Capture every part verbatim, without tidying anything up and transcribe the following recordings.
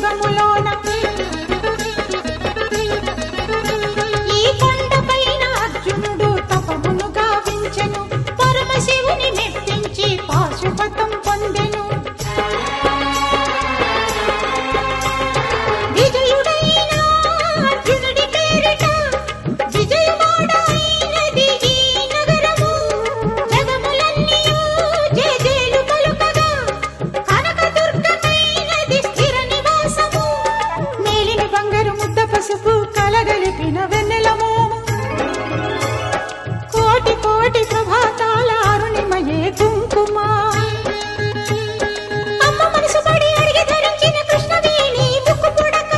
యుగములోన ఈ కొండపైన అర్జునుడు తపమును గావించెను పరమశివుని మెప్పించి పాశుపతం పొందెను విజయుడైన అర్జునుడి పేరిట విజయవాడైనది ఈ నగరము జగములన్నీయు జయజేలు పలుకగా కనకదుర్గమైనది స్థిర నివాసము మేలిమి బంగారు ముద్ద పసుపు కలగలిపిన వెన్నెలము కోటి కోటి ప్రభాతాల అరుణిమయే కుంకుమ అమ్మ మనసు పడి అడిగి ధరించిన కృష్ణవేణి ముక్కు పుడక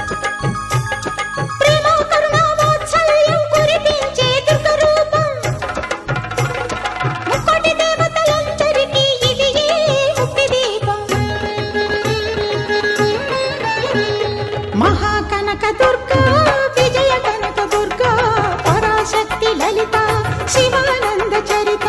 ప్రేమ కరుణ వాత్సల్యం కురిపించే దుర్గ రూపం ముక్కోటి దేవతలందరికీ ఇది ఏ ముక్తి దీపం మహాకనక దుర్గా విజయ కనక దుర్గా పరాశక్తి లలిత శివానంద చరిత